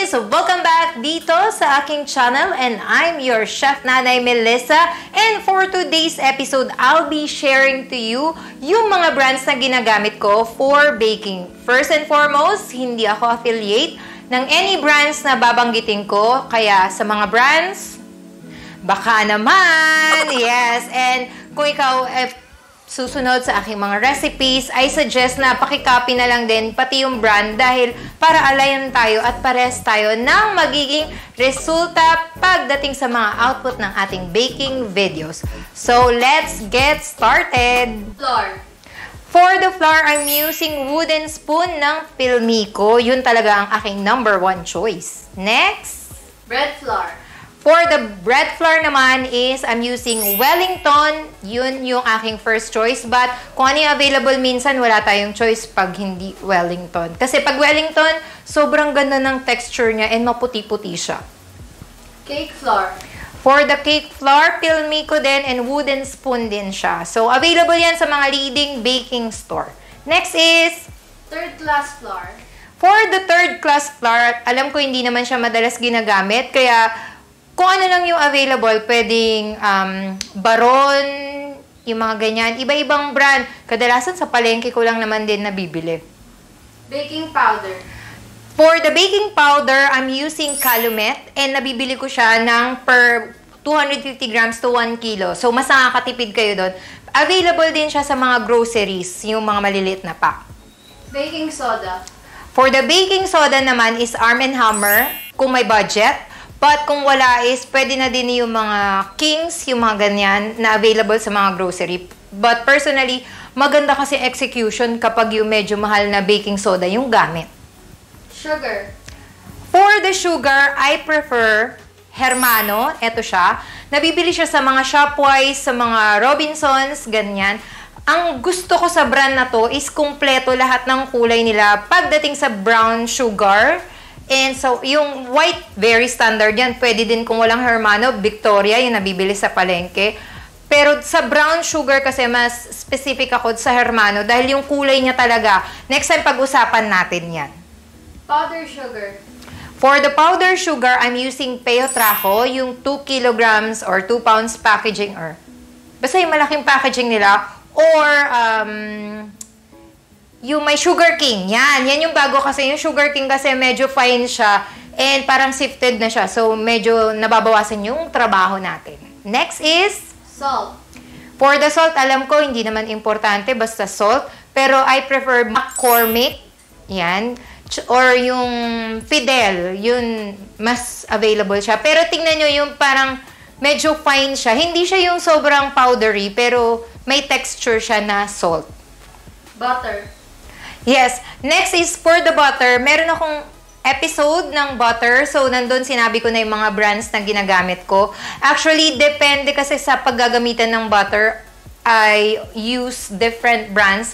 Cookies! Welcome back dito sa aking channel and I'm your Chef Nanay Melissa. And for today's episode, I'll be sharing to you yung mga brands na ginagamit ko for baking. First and foremost, hindi ako affiliate ng any brands na babanggitin ko. Kaya sa mga brands, baka naman! Yes! And kung ikaw susunod sa aking mga recipes, I suggest na pakicopy na lang din pati yung brand dahil para alayan tayo at pares tayo ng magiging resulta pagdating sa mga output ng ating baking videos. So, let's get started! Flour. For the flour, I'm using wooden spoon ng Pilmico. Yun talaga ang aking #1 choice. Next! Bread flour. For the bread flour naman is, I'm using Wellington. Yun yung aking first choice. But kung ano yung available, minsan wala tayong choice pag hindi Wellington. Kasi pag Wellington, sobrang ganda ng texture niya and maputi-puti siya. Cake flour. For the cake flour, Pilmico din and wooden spoon din siya. So, available yan sa mga leading baking store. Next is Third class flour. for the third class flour. Alam ko hindi naman siya madalas ginagamit. Kaya kung ano lang yung available, pwedeng Baron, yung mga ganyan. Iba-ibang brand. Kadalasan sa palengke ko lang naman din nabibili. Baking powder. For the baking powder, I'm using Calumet. And nabibili ko siya ng per 250 grams to 1 kilo. So, mas nakakatipid kayo doon. Available din siya sa mga groceries, yung mga maliliit na pack. Baking soda. For the baking soda naman is Arm & Hammer, kung may budget. But kung wala is, pwede na din yung mga Kings, yung mga ganyan, na available sa mga grocery. But personally, maganda kasi execution kapag yung medyo mahal na baking soda yung gamit. Sugar. For the sugar, I prefer Hermano. Ito siya. Nabibili siya sa mga Shopwise, sa mga Robinsons, ganyan. Ang gusto ko sa brand na to is kumpleto lahat ng kulay nila pagdating sa brown sugar. And so, yung white, very standard yan. Pwede din kung walang Hermano, Victoria, yung nabibili sa palengke. Pero sa brown sugar kasi mas specific ako sa Hermano dahil yung kulay niya talaga. Next time pag-usapan natin yan. Powder sugar. For the powder sugar, I'm using Peo Trajo, yung 2 kilograms or 2 pounds packaging or basta yung malaking packaging nila. Or, yung may Sugar King. Yan yung bago kasi. Yung Sugar King kasi medyo fine siya and parang sifted na siya. So, medyo nababawasan yung trabaho natin. Next is Salt. for the salt, alam ko, hindi naman importante, basta salt. Pero I prefer McCormick. Yan. Or yung Fidel. Yun, mas available siya. Pero tingnan nyo yung parang medyo fine siya. Hindi siya yung sobrang powdery, pero may texture siya na salt. Butter. Yes. Next is for the butter. Meron akong episode ng butter. So, nandun sinabi ko na yung mga brands na ginagamit ko. Actually, depende kasi sa paggagamitan ng butter. I use different brands.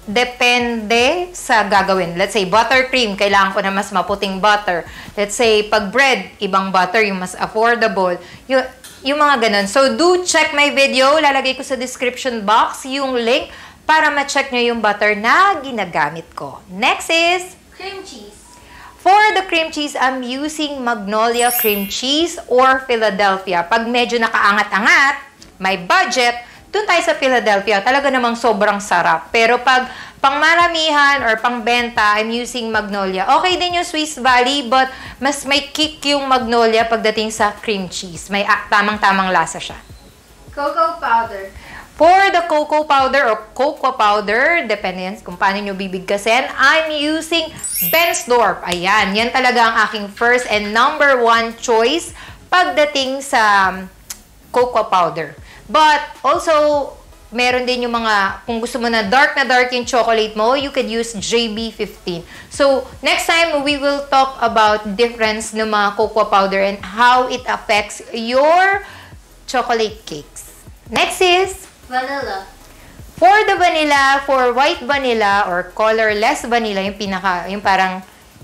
Depende sa gagawin. Let's say, buttercream. Kailangan ko na mas maputing butter. Let's say, pag bread, ibang butter, yung mas affordable. Yung mga ganun. So, do check my video. Lalagay ko sa description box yung link para ma-check nyo yung butter na ginagamit ko. Next is Cream cheese. for the cream cheese, I'm using Magnolia cream cheese or Philadelphia. Pag medyo nakaangat-angat, may budget, dun tayo sa Philadelphia. Talaga namang sobrang sarap. Pero pag pangmaramihan or pangbenta, I'm using Magnolia. Okay din yung Swiss Valley, but mas may kick yung Magnolia pagdating sa cream cheese. May tamang-tamang lasa siya. Cocoa powder. For the cocoa powder or cocoa powder, depende yan kung paano nyo bibigkasin, I'm using Bensdorf. Ayan, yan talaga ang aking first and #1 choice pagdating sa cocoa powder. But also, meron din yung mga, kung gusto mo na dark yung chocolate mo, you could use JB15. So, next time, we will talk about difference ng mga cocoa powder and how it affects your chocolate cakes. Next is Vanilla. for the vanilla, for white vanilla or colorless vanilla, yung parang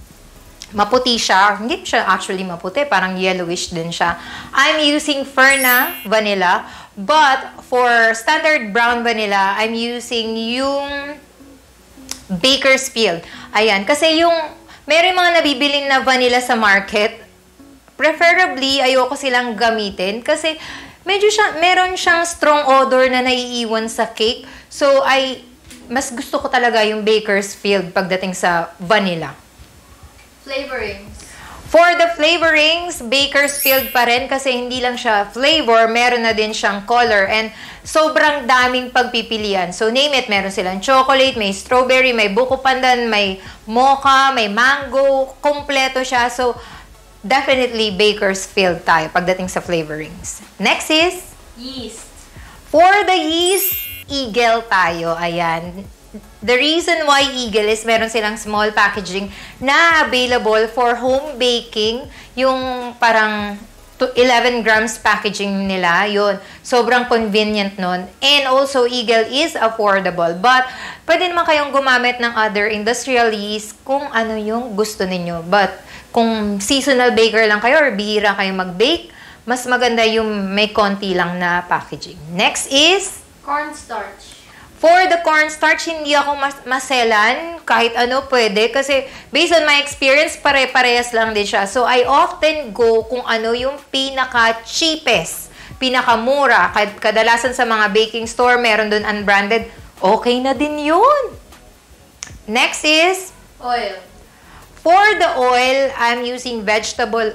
maputi siya. Hindi siya actually maputi, parang yellowish din siya. I'm using Ferna vanilla, but for standard brown vanilla, I'm using yung Bakersfield. Ayan, kasi yung meron mga nabibilin na vanilla sa market. Preferably, ayoko silang gamitin kasi meron siyang strong odor na naiiwan sa cake. So, mas gusto ko talaga yung Bakersfield pagdating sa vanilla. Flavorings. For the flavorings, Bakersfield pa rin kasi hindi lang siya flavor, meron na din siyang color and sobrang daming pagpipilian. So name it, meron silang chocolate, may strawberry, may buko pandan, may mocha, may mango, kompleto siya. So definitely Bakersfield tayo pagdating sa flavorings. Next is Yeast. for the yeast, Eagle tayo. Ayan. The reason why Eagle is meron silang small packaging na available for home baking. Yung parang 11 grams packaging nila. Yun. Sobrang convenient nun. And also, Eagle is affordable. But, pwede naman kayong gumamit ng other industrial yeast kung ano yung gusto ninyo. But, kung seasonal baker lang kayo or bihira kayo mag-bake, mas maganda yung may konti lang na packaging. Next is Cornstarch. for the cornstarch, hindi ako maselan. Kahit ano pwede. Kasi based on my experience, pare-parehas lang din siya. So, I often go kung ano yung pinaka-cheapest, pinaka-mura. Kadalasan sa mga baking store, meron dun unbranded. Okay na din yun. Next is Oil. for the oil, I'm using vegetable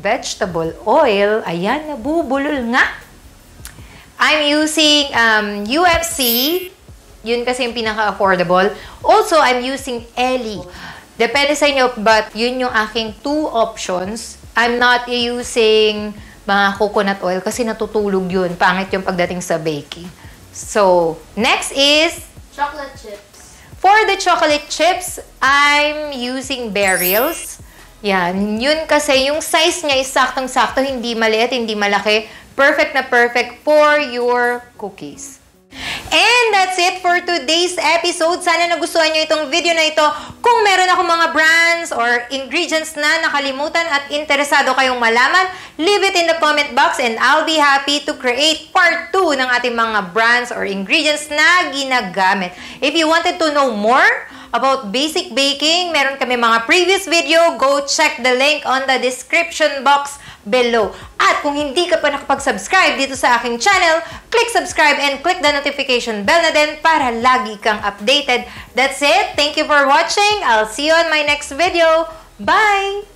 oil. Ayan, nabubulol nga. I'm using UFC. Yun kasi yung pinaka-affordable. Also, I'm using Ellie. Depende sa inyo, but yun yung aking 2 options. I'm not using mga coconut oil kasi natutulog yun. Pangit yung pagdating sa baking. So, next is Chocolate chips. for the chocolate chips, I'm using Barrels. Yan. Yun kasi yung size niya is saktong-sakto, hindi maliit, hindi malaki. Perfect na perfect for your cookies. And that's it for today's episode. Sana nagustuhan nyo itong video na ito. Kung meron akong mga brands or ingredients na nakalimutan at interesado kayong malaman, leave it in the comment box and I'll be happy to create part 2 ng ating mga brands or ingredients na ginagamit. If you wanted to know more about basic baking, meron kami mga previous video. Go check the link on the description box below. At kung hindi ka pa nakapag-subscribe dito sa aking channel, click subscribe and click the notification bell na din para lagi kang updated. That's it. Thank you for watching. I'll see you on my next video. Bye!